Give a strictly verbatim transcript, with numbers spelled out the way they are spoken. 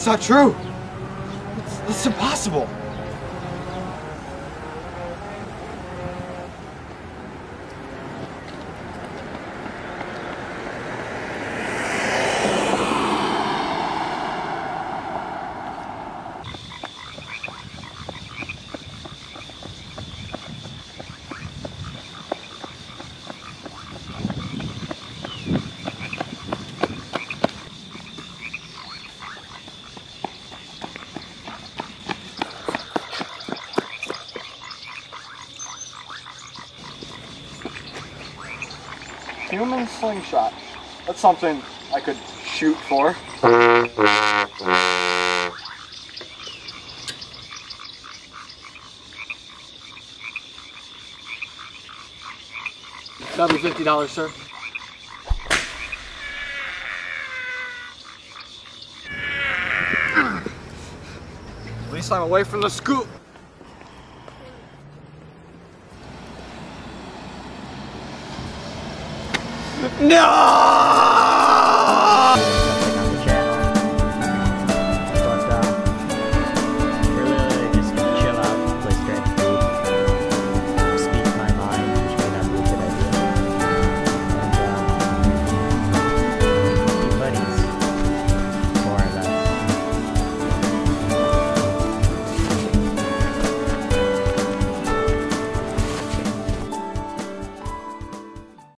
not true. It's, it's impossible. Human slingshot. That's something I could shoot for. That'll be fifty dollars, sir. At least I'm away from the scoop. No!